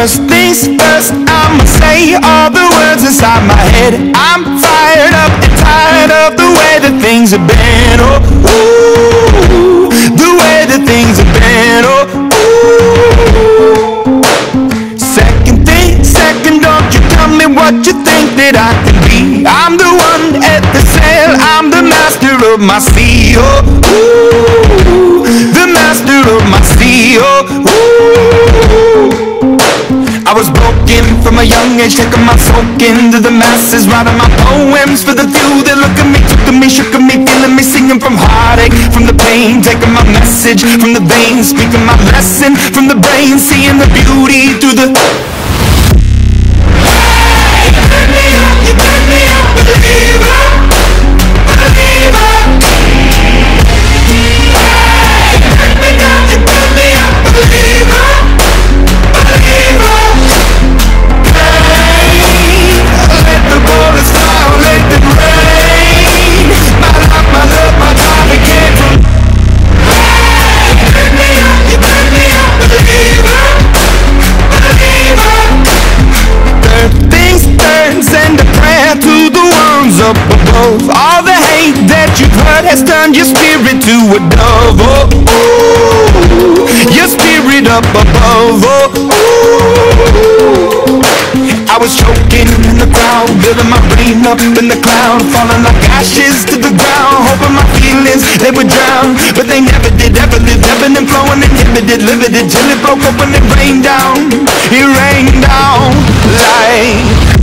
First things first, I'ma say all the words inside my head. I'm fired up and tired of the way that things have been. Oh, ooh, the way that things have been. Oh, ooh. Second thing, second, don't you tell me what you think that I can be. I'm the one at the sail, I'm the master of my sea. Oh, ooh, the master of my sea. Oh, ooh. I was broken from a young age, taking my soak into the masses, writing my poems for the few that look at me, took at me, shook at me, feeling me, singing from heartache, from the pain, taking my message from the veins, speaking my lesson from the brain, seeing the beauty through the... Hey, you turn me up, believer, believer. Hey, you turn me up, believer, believer. Up above, all the hate that you've heard has turned your spirit to a dove. Oh, ooh, your spirit up above. Oh, ooh. I was choking in the crowd, building my brain up in the cloud, falling like ashes to the ground, hoping my feelings they would drown, but they never did. Ever lived, ebbing and flowing, inhibited, limited, till it broke up when it rained down. It rained down like